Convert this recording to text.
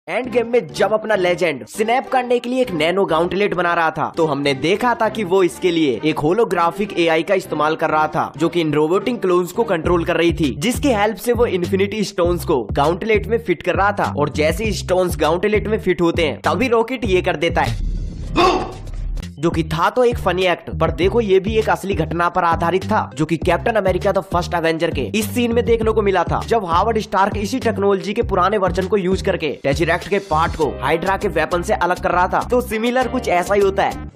End game में जब अपना लेजेंड स्नैप करने के लिए एक नैनो गाउंटलेट बना रहा था तो हमने देखा था कि वो इसके लिए एक होलोग्राफिक एआई का इस्तेमाल कर रहा था जो कि इन रोबोटिक क्लोन्स को कंट्रोल कर रही थी, जिसकी हेल्प से वो इन्फिनिटी स्टोन्स को गाउंटलेट में फिट कर रहा था। और जैसे ही स्टोन्स गाउंटलेट में फिट होते हैं तभी रॉकेट ये कर देता है, जो कि था तो एक फनी एक्ट, पर देखो ये भी एक असली घटना पर आधारित था जो कि captain America the first avenger के इस सीन में देखने को मिला था, जब हावर्ड स्टार्क इसी टेक्नोलॉजी के पुराने वर्जन को यूज करके टेचरैक्ट के पार्ट को हाइड्रा के वेपन से अलग कर रहा था। तो सिमिलर कुछ ऐसा ही होता है